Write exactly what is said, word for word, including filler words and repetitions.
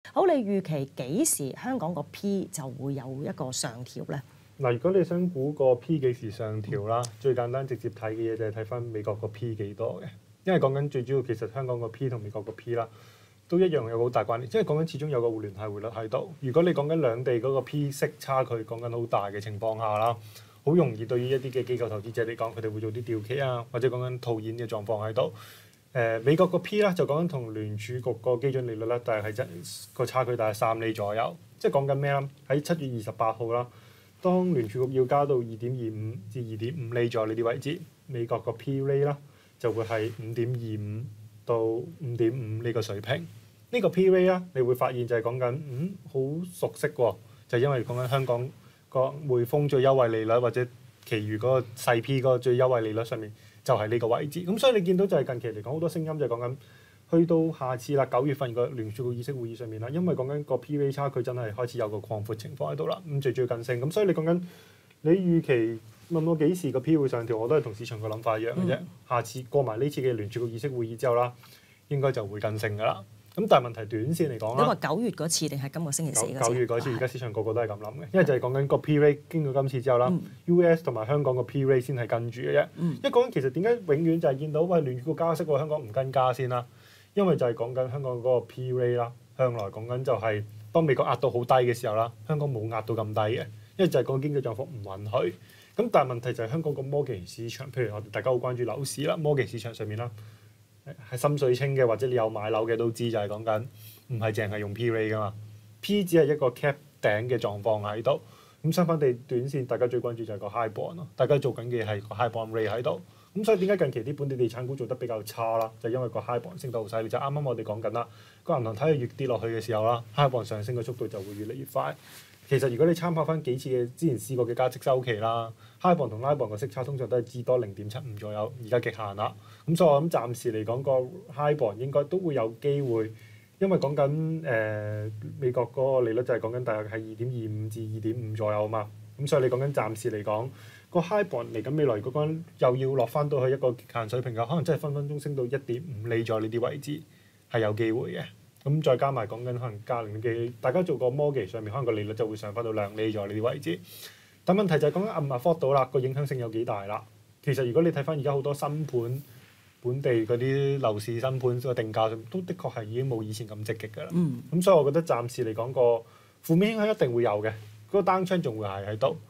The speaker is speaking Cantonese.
好，你預期幾時香港個 P 就會有一個上調咧？ 嗱，如果你想估個 P 幾時上調啦，最簡單直接睇嘅嘢就係睇翻美國個 P 幾多嘅，因為講緊最主要其實香港個 P 同美國個 P 啦，都一樣有好大關聯，因為講緊始終有個互聯繫匯率喺度。如果你講緊兩地嗰個 P 息差距講緊好大嘅情況下啦，好容易對於一啲嘅機構投資者嚟講，佢哋會做啲調期啊，或者講緊套現嘅狀況喺度。誒、呃、美國個 P 啦就講緊同聯儲局個基準利率咧，但係係個差距大概三厘左右，即係講緊咩啦？喺七月二十八號啦。當聯儲局要加到二點二五至二點五厘左右呢啲位置，美國個 P rate 啦就會係五點二五到五點五呢個水平。呢、呢個 P rate 啦，你會發現就係講緊嗯好熟悉喎，就係、因為講緊香港個匯豐最優惠利率或者其餘嗰個細 P 嗰個最優惠利率上面就係呢個位置。咁所以你見到就係近期嚟講好多聲音就係講緊。去到下次啦，九月份個聯儲局議息會議上面啦，因為講緊個 P rate 差距真係開始有個擴闊情況喺度啦，咁最最近升，咁所以你講緊你預期問我幾時個 P 會上調，我都係同市場個諗法一樣嘅啫。嗯、下次過埋呢次嘅聯儲局議息會議之後啦，應該就會更升噶啦。咁但係問題短線嚟講啦， 你話九月嗰次定係今個星期四嗰次？ 九月嗰次，而家市場個個都係咁諗嘅，因為就係講緊個 P rate 經過今次之後啦、嗯、U S 同埋香港個 P rate 先係跟住嘅啫。嗯、因為講緊其實點解永遠就係見到喂聯儲局加息喎，香港唔跟加先啦。因為就係講緊香港嗰個 P rate 啦，向來講緊就係當美國壓到好低嘅時候啦，香港冇壓到咁低嘅，因為就係個經濟狀況唔允許。咁但係問題就係香港個摩期市場，譬如我哋大家好關注樓市啦，摩期市場上面啦，係深水清嘅或者你有買樓嘅都知，就係講緊唔係淨係用 P rate 噶嘛 ，P 只係一個 cap 頂嘅狀況喺度。咁相反地，短線大家最關注就係個 high bond 咯，大家做緊嘅係個 high bond rate 喺度。咁所以點解近期啲本地地產股做得比較差啦？就係、因為個 high bond 升得好犀利，就啱啱我哋講緊啦，個銀行體系越跌落去嘅時候啦 ，high bond 上升嘅速度就會越嚟越快。其實如果你參考翻幾次嘅之前試過嘅加息週期啦 ，high bond 同 low bond 嘅息差通常都係至多零點七五左右，而家極限啦。咁所以我諗暫時嚟講個 high bond 應該都會有機會，因為講緊誒美國嗰個利率就係講緊大約係二點二五至二點五左右啊嘛。咁所以你講緊暫時嚟講。個 high bond 嚟緊未來嗰間又要落翻到去一個極限水平嘅，可能真係分分鐘升到一點五厘咗呢啲位置係有機會嘅。咁再加埋講緊可能加零嘅，大家做個 mortgage 上面可能個利率就會上翻到兩厘咗呢啲位置。但問題就係講緊 afford 到啦，個影響性有幾大啦？其實如果你睇翻而家好多新盤本地嗰啲樓市新盤個定價上都的確係已經冇以前咁積極㗎啦。咁、嗯、所以我覺得暫時嚟講個負面影響一定會有嘅，嗰、嗰個單窗仲會係喺度。